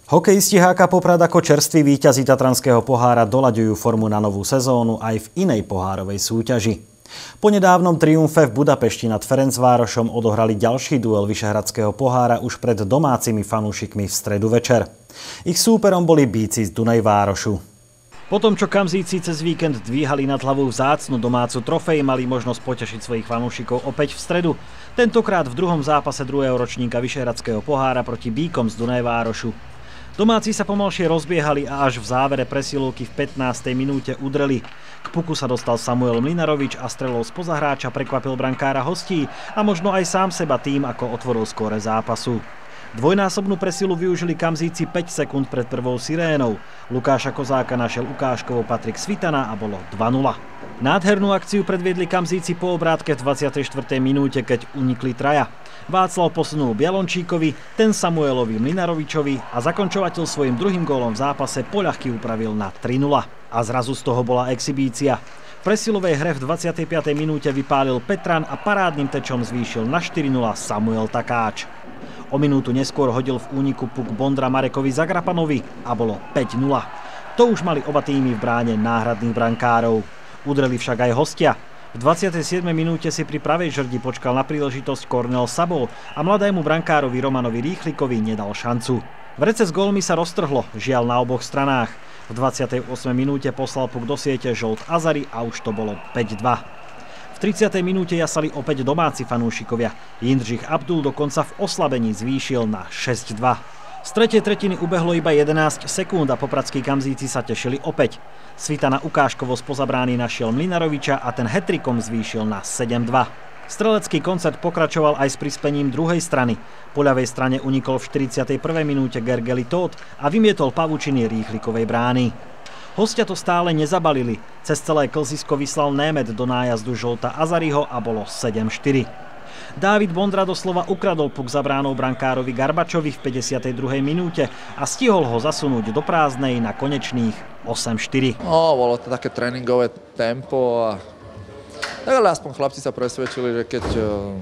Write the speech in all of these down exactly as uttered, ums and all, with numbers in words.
Hokejisti há ká Poprad ako čerství víťazi Tatranského pohára doľaďujú formu na novú sezónu aj v inej pohárovej súťaži. Po nedávnom triumfe v Budapešti nad Ferencvárošom odohrali ďalší duel Vyšehradského pohára už pred domácimi fanúšikmi v stredu večer. Ich súperom boli Bíci z Dunajvárošu. Po tom, čo Kamzíci cez víkend dvíhali nad hlavou vzácnu domácu trofej, mali možnosť potešiť svojich fanúšikov opäť v stredu. Tentokrát v druhom zápase druhého ročníka Vyšehradského pohára proti Bíkom z Dunajvárošu. Domáci sa pomalšie rozbiehali a až v závere presilovky v pätnástej minúte udreli. K puku sa dostal Samuel Mlynarovič a strelou spoza hráča prekvapil brankára hostí a možno aj sám seba tým, ako otvoril skóre zápasu. Dvojnásobnú presilu využili Kamzíci päť sekúnd pred prvou sirénou. Lukáša Kozáka našiel ukážkovo Patrik Svitana a bolo dva nula. Nádhernú akciu predviedli Kamzíci po obrátke v dvadsiatej štvrtej minúte, keď unikli traja. Václav posunul Bialončíkovi, ten Samuelovi Mlynarovičovi a zakončovateľ svojim druhým gólom v zápase poľahky upravil na tri nula. A zrazu z toho bola exhibícia. V presilovej hre v dvadsiatej piatej minúte vypálil Petran a parádnym tečom zvýšil na štyri nula Samuel Takáč. O minútu neskôr hodil v úniku puk Bondra Marekovi Zagrapanovi a bolo päť nula. To už mali oba týmy v bráne náhradných brankárov. Udreli však aj hostia. V dvadsiatej siedmej minúte si pri pravej žrdi počkal na príležitosť Kornel Sabol a mladému brankárovi Romanovi Rýchlikovi nedal šancu. Vrece s gólmi sa roztrhlo, žiaľ na oboch stranách. V dvadsiatej ôsmej minúte poslal puk do siete Žolt Azari a už to bolo päť dva. V tridsiatej minúte jasali opäť domáci fanúšikovia. Jindřich Abdul dokonca v oslabení zvýšil na šesť dva. Z tretej tretiny ubehlo iba jedenásť sekúnd a popradskí Kamzíci sa tešili opäť. Svitana ukážkovo spoza brány našiel Mlynaroviča a ten hat-trickom zvýšil na sedem dva. Strelecký koncert pokračoval aj s prispením druhej strany. Po ľavej strane unikol v štyridsiatej prvej minúte Gergely Tóth a vymietol pavučiny Rýchlikovej brány. Hostia to stále nezabalili. Cez celé klzisko vyslal Német do nájazdu Žolta Azariho a bolo sedem štyri. Dávid Bondra doslova ukradol puk za bránou brankárovi Garbačovi v päťdesiatej druhej minúte a stihol ho zasunúť do prázdnej na konečných osem štyri. No, bolo to také tréningové tempo a tak ale aspoň chlapci sa presvedčili, že keď uh,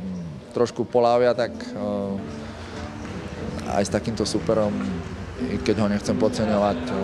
trošku polávia, tak uh, aj s takýmto superom, i keď ho nechcem podceňovať, uh,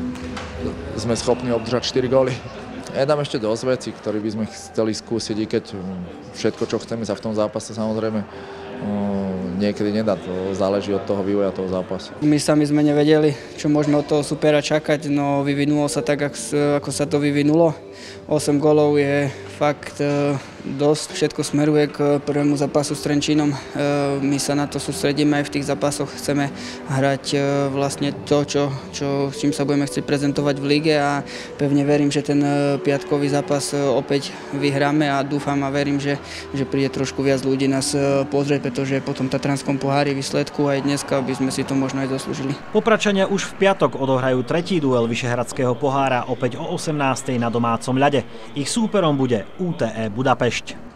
sme schopní obdržať štyri góly. Je tam ešte dosť vecí, ktoré by sme chceli skúsiť, i keď všetko, čo chceme, sa v tom zápase samozrejme niekedy nedá. To záleží od toho vývoja toho zápasu. My sami sme nevedeli, čo môžeme od toho supera čakať, no vyvinulo sa tak, ako sa to vyvinulo. osem gólov je fakt dosť, všetko smeruje k prvému zápasu s Trenčínom. My sa na to sústredíme aj v tých zápasoch, chceme hrať vlastne to, čo, čo, s čím sa budeme chcieť prezentovať v lige a pevne verím, že ten piatkový zápas opäť vyhráme a dúfam a verím, že, že príde trošku viac ľudí nás pozrieť, pretože po tom Tatranskom pohári výsledku aj dneska by sme si to možno aj zaslúžili. Popradčania už v piatok odohrajú tretí duel Vyšehradského pohára opäť o osemnástej na domácom ľade. Ich súperom bude ú té é Budapešť.